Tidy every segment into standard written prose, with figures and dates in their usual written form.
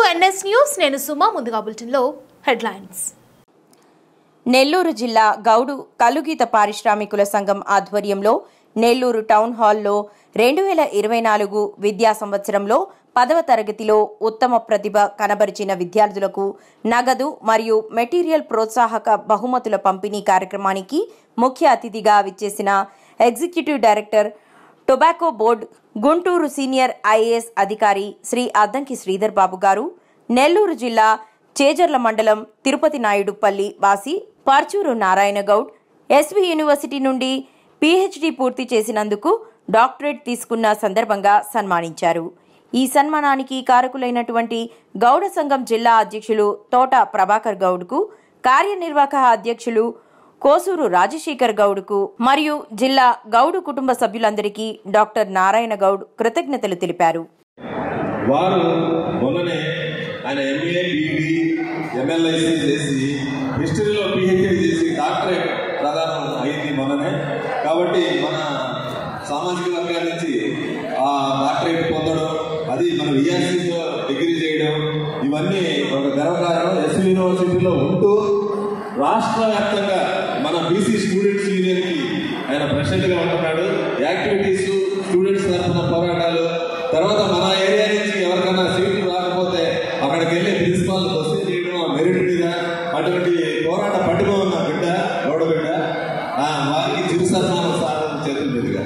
NS news నేను సుమా ముందుగా బులెటిన్లో హెడ్లైన్స్. నెల్లూరు జిల్లా గౌడు కలుగీత పారిశ్రామికుల సంఘం ఆధ్వర్యంలో నెల్లూరు టౌన్ హాల్లో 2024 విద్యా సంవత్సరంలో 10వ తరగతిలో ఉత్తమ ప్రతిభ కనబరిచిన విద్యార్థులకు నగదు మరియు మెటీరియల్ ప్రోత్సాహక బహుమతుల పంపిణీ కార్యక్రమానికి ముఖ్య అతిథిగా విచ్చేసిన executive director tobacco board Guntur senior IAS అధికారి శ్రీ అద్దంకి శ్రీధర్ బాబు గారు, నెల్లూరు జిల్లా చేజర్ల మండలం తిరుపతి నాయుడుపల్లి వాసి పర్చూరు నారాయణ గౌడ్ SV యూనివర్సిటీ నుండి PhD పూర్తి చేసినందుకు డాక్టరేట్ తీసుకున్న సందర్భంగా సన్మానించారు. ఈ సన్మానానికి కారకులైనటువంటి గౌడ సంఘం జిల్లా అధ్యక్షులు తోట ప్రభాకర్ గౌడ్కు, కార్యనిర్వాహక అధ్యక్షులు కోసూరు రాజశేఖర్ గౌడ్కు మరియు జిల్లా గౌడు కుటుంబ సభ్యులందరికీ డాక్టర్ నారాయణ గౌడ్ కృతజ్ఞతలు తెలిపారు. వారు మొన్ననే ఆయన MA, BD, MLIC చేసి హిస్టరీలో PhD చేసి డాక్టరేట్ ప్రదానం అయింది మొన్ననే. కాబట్టి మన సామాజిక వర్గాల నుంచి ఆ డాక్టరేట్ పొందడం, అది మన VRCలో డిగ్రీ చేయడం, ఇవన్నీ ఒక గర్వకారణం. SV యూనివర్సిటీలో ఉంటూ రాష్ట్ర వ్యాప్తంగా మన BC స్టూడెంట్స్ యూనియన్కి ఆయన ప్రెసిడెంట్గా ఉంటున్నాడు. యాక్టివిటీస్, స్టూడెంట్స్ తరఫున పోరాటాలు, తర్వాత మన ఏరియా నుంచి ఎవరికైనా సీట్లు రాకపోతే అక్కడికి వెళ్ళి ప్రిన్సిపాల్ క్వశ్చన్ చేయడం, మెరిట్ మీద అటువంటి పోరాట పట్టుమ ఉన్న బిడ్డ, గౌడ బిడ్డ, వారికి చిరు సన్మానం సాధన చేతుల మీదుగా.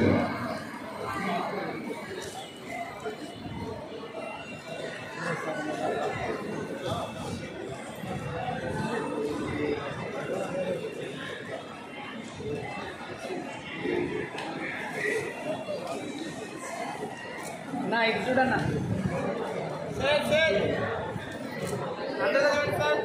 నా ఇది చూడన్నా సార్ సార్ సార్